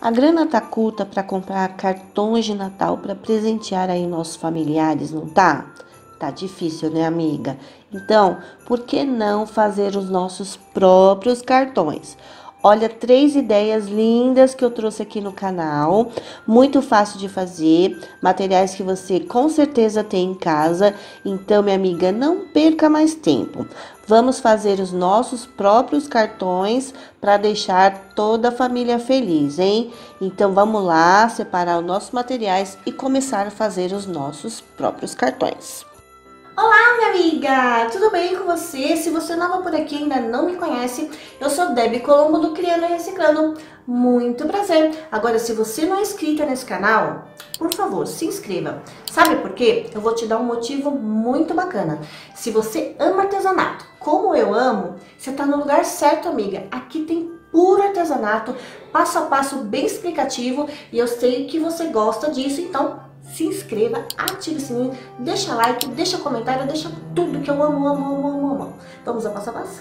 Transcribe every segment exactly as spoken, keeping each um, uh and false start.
A grana tá curta para comprar cartões de Natal para presentear aí nossos familiares, não tá? Tá difícil, né, amiga? Então, por que não fazer os nossos próprios cartões? Olha, três ideias lindas que eu trouxe aqui no canal, muito fácil de fazer, materiais que você com certeza tem em casa. Então, minha amiga, não perca mais tempo. Vamos fazer os nossos próprios cartões para deixar toda a família feliz, hein? Então, vamos lá separar os nossos materiais e começar a fazer os nossos próprios cartões. Olá, minha amiga! Tudo bem com você? Se você é nova por aqui e ainda não me conhece, eu sou Debbie Colombo do Criando e Reciclando. Muito prazer! Agora, se você não é inscrita nesse canal, por favor, se inscreva. Sabe por quê? Eu vou te dar um motivo muito bacana. Se você ama artesanato, como eu amo, você tá no lugar certo, amiga. Aqui tem puro artesanato, passo a passo bem explicativo, e eu sei que você gosta disso, então se inscreva, ative o sininho, deixa like, deixa comentário, deixa tudo que eu amo, amo, amo, amo, amo. Vamos ao passo a passo?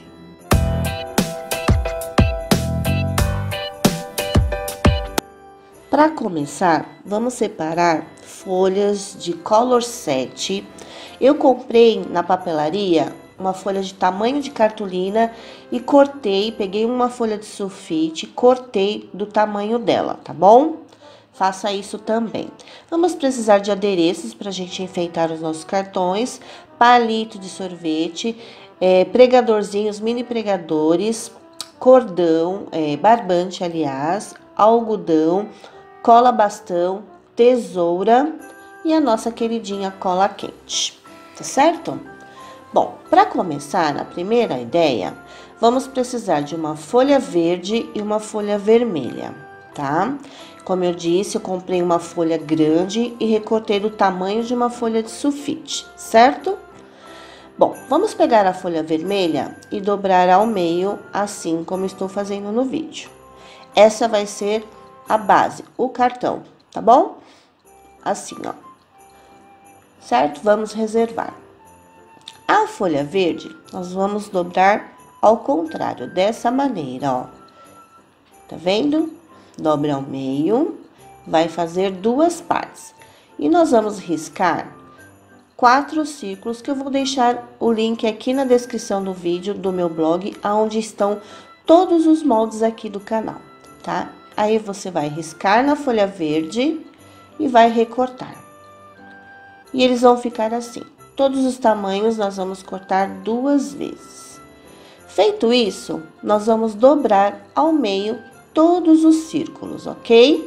Para começar, vamos separar folhas de color sete. Eu comprei na papelaria uma folha de tamanho de cartolina e cortei, peguei uma folha de sulfite, cortei do tamanho dela, tá bom? Faça isso também. Vamos precisar de adereços para a gente enfeitar os nossos cartões, palito de sorvete, é, pregadorzinhos, mini pregadores, cordão, é, barbante, aliás, algodão, cola bastão, tesoura e a nossa queridinha cola quente, tá certo? Bom, para começar, na primeira ideia, vamos precisar de uma folha verde e uma folha vermelha, tá? Como eu disse, eu comprei uma folha grande e recortei do tamanho de uma folha de sulfite, certo? Bom, vamos pegar a folha vermelha e dobrar ao meio, assim como estou fazendo no vídeo. Essa vai ser a base, o cartão, tá bom? Assim, ó. Certo? Vamos reservar. A folha verde, nós vamos dobrar ao contrário, dessa maneira, ó. Tá vendo? Dobra ao meio, vai fazer duas partes. E nós vamos riscar quatro círculos, que eu vou deixar o link aqui na descrição do vídeo do meu blog, onde estão todos os moldes aqui do canal, tá? Aí você vai riscar na folha verde e vai recortar. E eles vão ficar assim. Todos os tamanhos nós vamos cortar duas vezes. Feito isso, nós vamos dobrar ao meio todos os círculos, ok?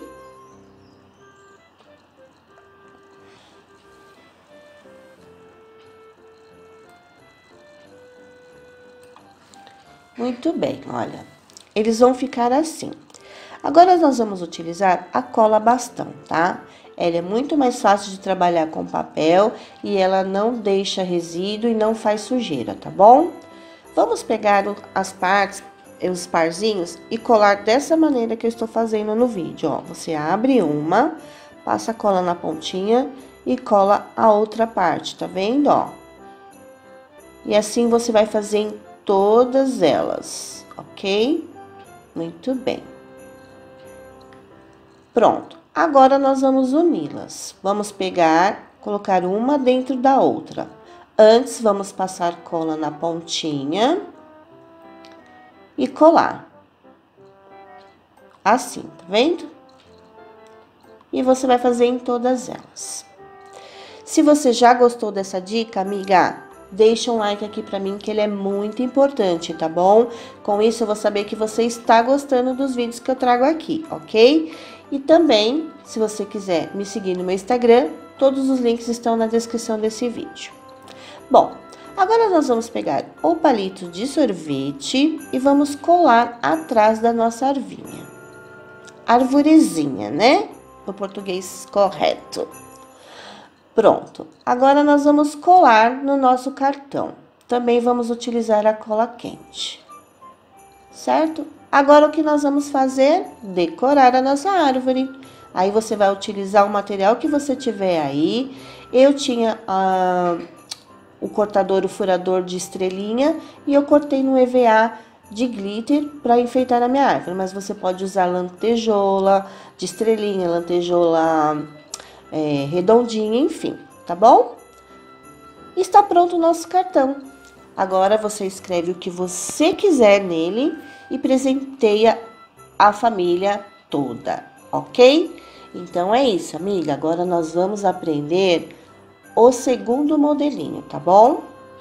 Muito bem, olha, eles vão ficar assim. Agora, nós vamos utilizar a cola bastão, tá? Ela é muito mais fácil de trabalhar com papel e ela não deixa resíduo e não faz sujeira, tá bom? Vamos pegar as partes, os parzinhos e colar dessa maneira que eu estou fazendo no vídeo, ó. Você abre uma, passa a cola na pontinha e cola a outra parte, tá vendo, ó? E assim você vai fazer em todas elas, ok? Muito bem. Pronto. Agora, nós vamos uni-las. Vamos pegar, colocar uma dentro da outra. Antes, vamos passar cola na pontinha e colar. Assim, tá vendo? E você vai fazer em todas elas. Se você já gostou dessa dica, amiga, deixa um like aqui pra mim, que ele é muito importante, tá bom? Com isso, eu vou saber que você está gostando dos vídeos que eu trago aqui, ok? E também, se você quiser me seguir no meu Instagram, todos os links estão na descrição desse vídeo. Bom, agora nós vamos pegar o palito de sorvete e vamos colar atrás da nossa arvinha. Arvorezinha, né? No português correto. Pronto. Agora nós vamos colar no nosso cartão. Também vamos utilizar a cola quente. Certo? Agora, o que nós vamos fazer? Decorar a nossa árvore. Aí, você vai utilizar o material que você tiver aí. Eu tinha ah, o cortador, o furador de estrelinha, e eu cortei no E V A de glitter para enfeitar a minha árvore, mas você pode usar lantejola de estrelinha, lantejola é, redondinha, enfim, tá bom? Está pronto o nosso cartão. Agora você escreve o que você quiser nele e presenteia a família toda, ok? Então é isso, amiga. Agora nós vamos aprender o segundo modelinho, tá bom?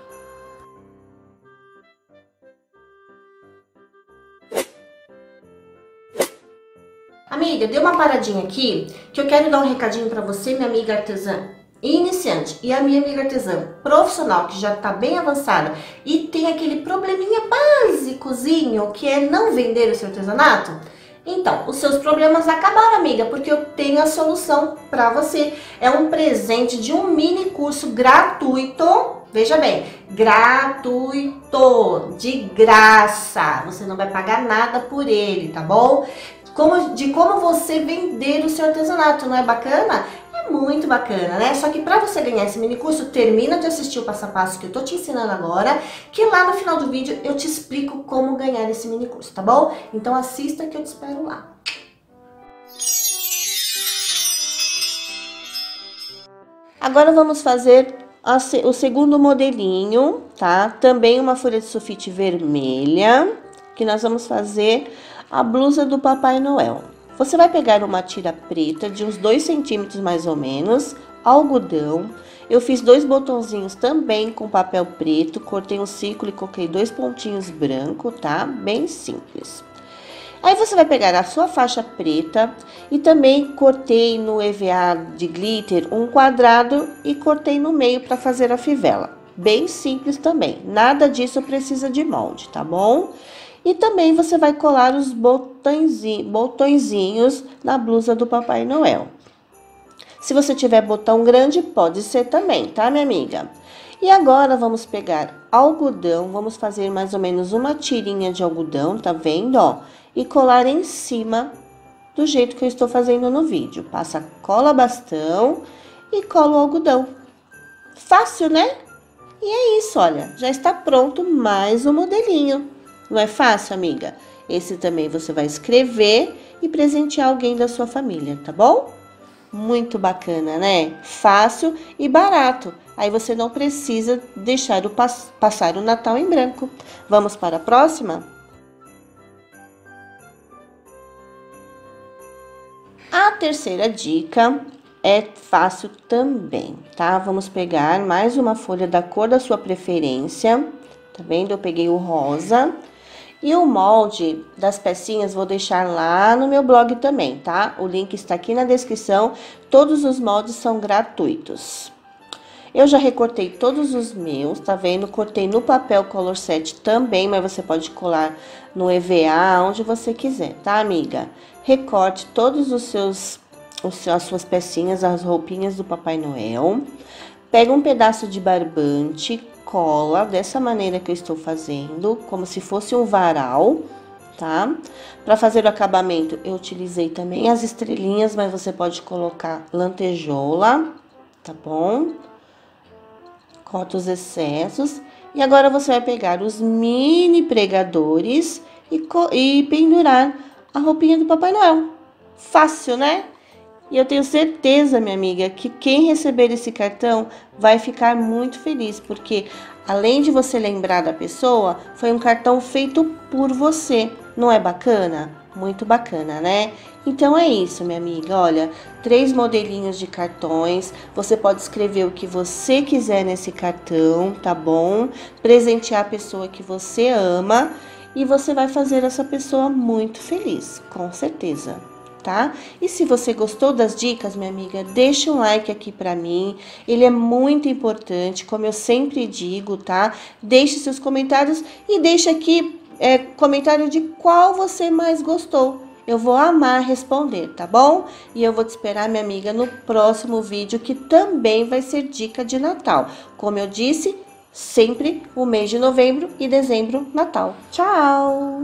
Amiga, dê uma paradinha aqui, que eu quero dar um recadinho para você, minha amiga artesã iniciante, e a minha amiga artesã profissional, que já tá bem avançada e tem aquele probleminha básicozinho, que é não vender o seu artesanato. Então, os seus problemas acabaram, amiga, porque eu tenho a solução para você. É um presente de um mini curso gratuito. Veja bem, gratuito, de graça. Você não vai pagar nada por ele, tá bom? Como, de como você vender o seu artesanato, não é bacana? É muito bacana, né? Só que para você ganhar esse mini curso, termina de assistir o passo a passo que eu tô te ensinando agora, que lá no final do vídeo eu te explico como ganhar esse mini curso, tá bom? Então assista que eu te espero lá. Agora vamos fazer a, o segundo modelinho, tá? Também uma folha de sulfite vermelha, que nós vamos fazer a blusa do Papai Noel. Você vai pegar uma tira preta de uns dois centímetros mais ou menos, algodão. Eu fiz dois botãozinhos também com papel preto, cortei um círculo e coloquei dois pontinhos brancos, tá? Bem simples. Aí você vai pegar a sua faixa preta e também cortei no E V A de glitter um quadrado e cortei no meio para fazer a fivela. Bem simples também, nada disso precisa de molde, tá bom? E também você vai colar os botõezinhos, botõezinhos na blusa do Papai Noel. Se você tiver botão grande, pode ser também, tá, minha amiga? E agora vamos pegar algodão, vamos fazer mais ou menos uma tirinha de algodão, tá vendo, ó? E colar em cima do jeito que eu estou fazendo no vídeo. Passa cola bastão e cola o algodão. Fácil, né? E é isso, olha, já está pronto mais um modelinho. Não é fácil, amiga? Esse também você vai escrever e presentear alguém da sua família, tá bom? Muito bacana, né? Fácil e barato. Aí você não precisa deixar o pass passar o Natal em branco. Vamos para a próxima? A terceira dica é fácil também, tá? Vamos pegar mais uma folha da cor da sua preferência. Tá vendo? Eu peguei o rosa. E o molde das pecinhas vou deixar lá no meu blog também, tá? O link está aqui na descrição. Todos os moldes são gratuitos. Eu já recortei todos os meus, tá vendo? Cortei no papel Color Set também, mas você pode colar no E V A, onde você quiser, tá, amiga? Recorte todos os seus, os, as suas pecinhas, as roupinhas do Papai Noel. Pega um pedaço de barbante, cola dessa maneira que eu estou fazendo, como se fosse um varal, tá? Para fazer o acabamento, eu utilizei também as estrelinhas, mas você pode colocar lantejola, tá bom? Corta os excessos. E agora você vai pegar os mini pregadores e, e pendurar a roupinha do Papai Noel. Fácil, né? E eu tenho certeza, minha amiga, que quem receber esse cartão vai ficar muito feliz, porque além de você lembrar da pessoa, foi um cartão feito por você. Não é bacana? Muito bacana, né? Então é isso, minha amiga. Olha, três modelinhos de cartões. Você pode escrever o que você quiser nesse cartão, tá bom? Presentear a pessoa que você ama e você vai fazer essa pessoa muito feliz, com certeza. Tá? E se você gostou das dicas, minha amiga, deixa um like aqui pra mim, ele é muito importante, como eu sempre digo, tá? Deixe seus comentários e deixe aqui é, comentário de qual você mais gostou. Eu vou amar responder, tá bom? E eu vou te esperar, minha amiga, no próximo vídeo, que também vai ser dica de Natal. Como eu disse, sempre o mês de novembro e dezembro, Natal. Tchau!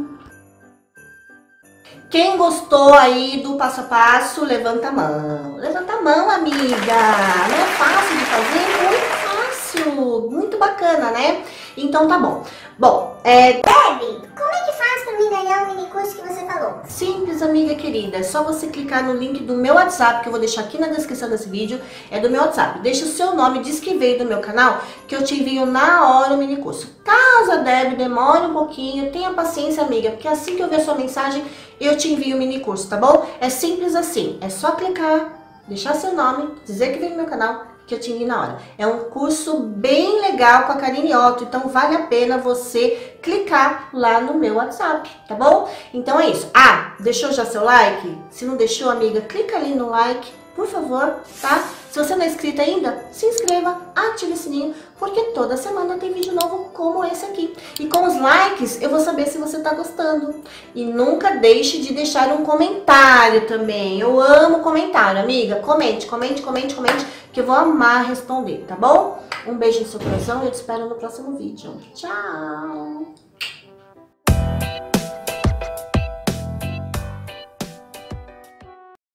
Quem gostou aí do passo a passo, levanta a mão. Levanta a mão, amiga. Não é fácil de fazer? Muito fácil. Muito bacana, né? Então tá bom. Bom, é... Debbie, como é que faz pra mim ganhar o mini curso que você falou? Simples, amiga querida, é só você clicar no link do meu WhatsApp, que eu vou deixar aqui na descrição desse vídeo, é do meu WhatsApp. Deixa o seu nome, diz que veio do meu canal, que eu te envio na hora o mini curso. Caso a Debbie demore um pouquinho, tenha paciência, amiga, porque assim que eu ver a sua mensagem, eu te envio o mini curso, tá bom? É simples assim, é só clicar, deixar seu nome, dizer que veio do meu canal, que eu te envio na hora. É um curso bem legal com a Karine Otto, então vale a pena você clicar lá no meu WhatsApp, tá bom? Então é isso. Ah, deixou já seu like? Se não deixou, amiga, clica ali no like, por favor, tá? Se você não é inscrito ainda, se inscreva, ative o sininho, porque toda semana tem vídeo novo como esse aqui. E com os likes, eu vou saber se você tá gostando. E nunca deixe de deixar um comentário também. Eu amo comentário, amiga. Comente, comente, comente, comente, que eu vou amar responder, tá bom? Um beijo no seu coração e eu te espero no próximo vídeo. Tchau!